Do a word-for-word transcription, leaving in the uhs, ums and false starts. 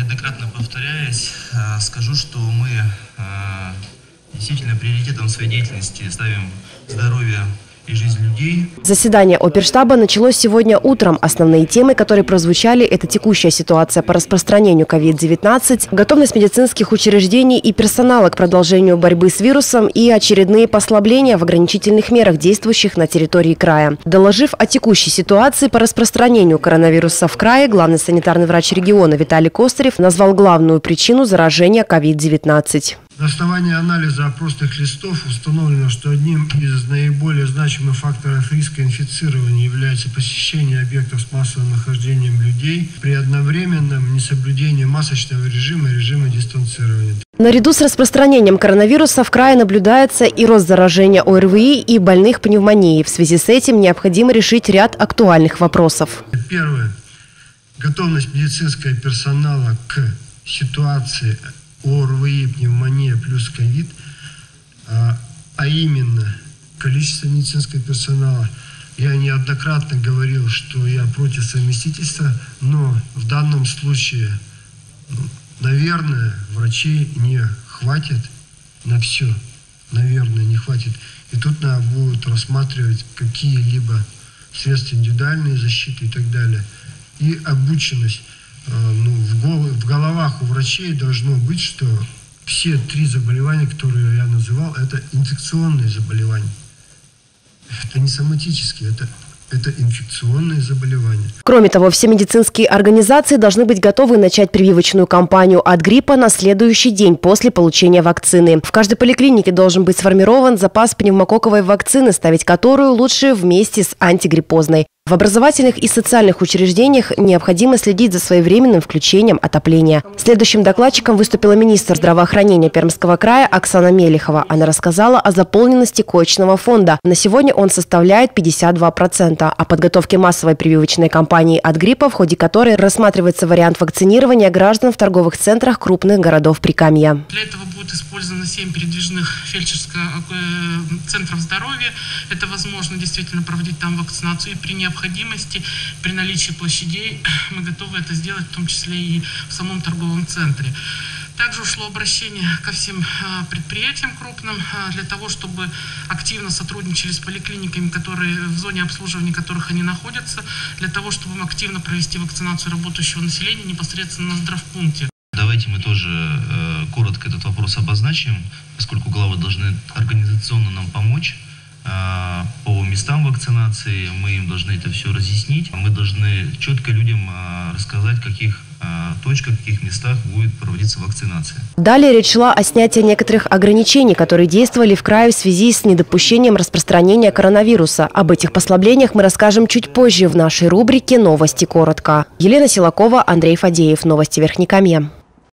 неоднократно повторяясь, скажу, что мы действительно приоритетом своей деятельности ставим здоровье и жизнь людей. Заседание оперштаба началось сегодня утром. Основные темы, которые прозвучали, это текущая ситуация по распространению ковид девятнадцать, готовность медицинских учреждений и персонала к продолжению борьбы с вирусом и очередные послабления в ограничительных мерах, действующих на территории края. Доложив о текущей ситуации по распространению коронавируса в крае, главный санитарный врач региона Виталий Костырев назвал главную причину заражения ковид девятнадцать. На основании анализа опросных листов установлено, что одним из наиболее значимых факторов риска инфицирования является посещение объектов с массовым нахождением людей при одновременном несоблюдении масочного режима и режима дистанцирования. Наряду с распространением коронавируса в крае наблюдается и рост заражения ОРВИ и больных пневмонией. В связи с этим необходимо решить ряд актуальных вопросов. Первое. Готовность медицинского персонала к ситуации ОРВИ, пневмония плюс ковид, а, а именно количество медицинского персонала. Я неоднократно говорил, что я против совместительства, но в данном случае, ну, наверное, врачей не хватит на все. Наверное, не хватит. И тут надо будет рассматривать какие-либо средства индивидуальной защиты и так далее. И обученность. Ну, в головах у врачей должно быть, что все три заболевания, которые я называл, это инфекционные заболевания. Это не соматические, это, это инфекционные заболевания. Кроме того, все медицинские организации должны быть готовы начать прививочную кампанию от гриппа на следующий день после получения вакцины. В каждой поликлинике должен быть сформирован запас пневмококковой вакцины, ставить которую лучше вместе с антигриппозной. В образовательных и социальных учреждениях необходимо следить за своевременным включением отопления. Следующим докладчиком выступила министр здравоохранения Пермского края Оксана Мелихова. Она рассказала о заполненности коечного фонда. На сегодня он составляет пятьдесят два процента. О подготовке массовой прививочной кампании от гриппа, в ходе которой рассматривается вариант вакцинирования граждан в торговых центрах крупных городов Прикамья. Для этого будет использовано семь передвижных фельдшерских центров здоровья. Это возможно действительно проводить там вакцинацию и при необходимости. необходимости, при наличии площадей мы готовы это сделать, в том числе и в самом торговом центре. Также ушло обращение ко всем предприятиям крупным для того, чтобы активно сотрудничали с поликлиниками, которые в зоне обслуживания которых они находятся, для того, чтобы активно провести вакцинацию работающего населения непосредственно на здравпункте. Давайте мы тоже э, коротко этот вопрос обозначим, поскольку главы должны организационно нам помочь. По местам вакцинации мы им должны это все разъяснить. Мы должны четко людям рассказать, в каких точках, в каких местах будет проводиться вакцинация. Далее речь шла о снятии некоторых ограничений, которые действовали в крае в связи с недопущением распространения коронавируса. Об этих послаблениях мы расскажем чуть позже в нашей рубрике «Новости коротко». Елена Силакова, Андрей Фадеев. Новости Верхнекамья.